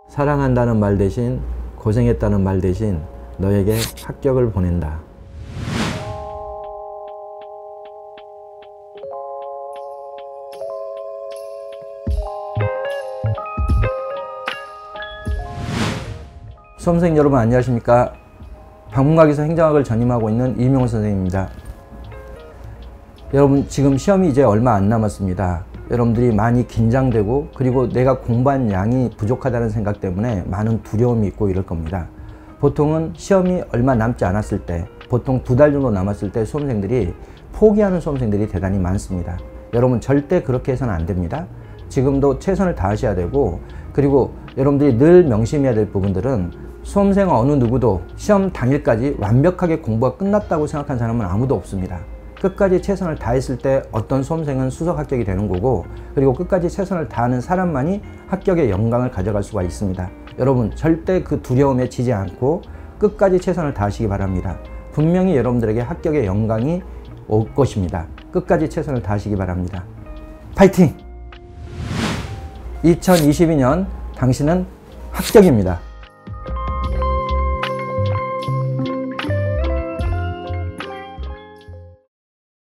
사랑한다는 말 대신 고생했다는 말 대신 너에게 합격을 보낸다. 수험생 여러분 안녕하십니까? 방문가에서 행정학을 전임하고 있는 이명호 선생님입니다. 여러분 지금 시험이 이제 얼마 안 남았습니다. 여러분들이 많이 긴장되고 그리고 내가 공부한 양이 부족하다는 생각 때문에 많은 두려움이 있고 이럴 겁니다. 보통은 시험이 얼마 남지 않았을 때, 보통 2달 정도 남았을 때 수험생들이 포기하는 수험생들이 대단히 많습니다. 여러분 절대 그렇게 해서는 안 됩니다. 지금도 최선을 다하셔야 되고, 그리고 여러분들이 늘 명심해야 될 부분들은 수험생 어느 누구도 시험 당일까지 완벽하게 공부가 끝났다고 생각한 사람은 아무도 없습니다. 끝까지 최선을 다했을 때 어떤 수험생은 수석 합격이 되는 거고, 그리고 끝까지 최선을 다하는 사람만이 합격의 영광을 가져갈 수가 있습니다. 여러분 절대 그 두려움에 지지 않고 끝까지 최선을 다하시기 바랍니다. 분명히 여러분들에게 합격의 영광이 올 것입니다. 끝까지 최선을 다하시기 바랍니다. 파이팅! 2022년 당신은 합격입니다.